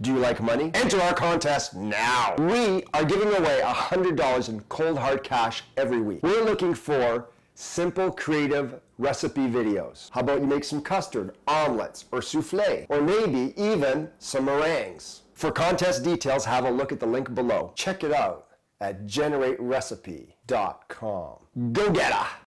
Do you like money? Enter our contest now. We are giving away $100 in cold hard cash every week. We're looking for simple, creative recipe videos. How about you make some custard, omelets, or souffle, or maybe even some meringues? For contest details, have a look at the link below. Check it out at GenerateRecipe.com. Go get 'er!